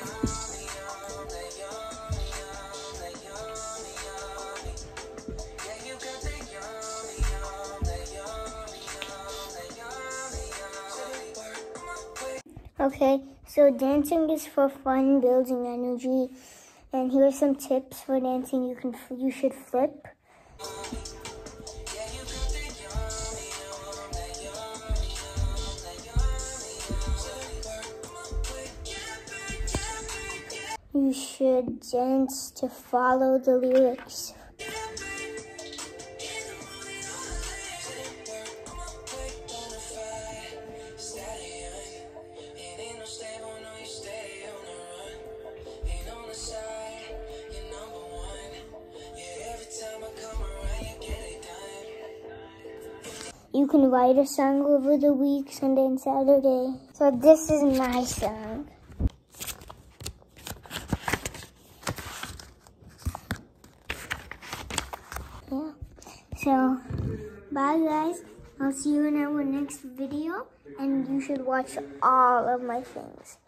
Okay, so dancing is for fun, building energy, and here are some tips for dancing. You should flip. You should dance to follow the lyrics. You can write a song over the week, Sunday and Saturday. So this is my song. Yeah. So, bye guys. I'll see you in our next video. And you should watch all of my things.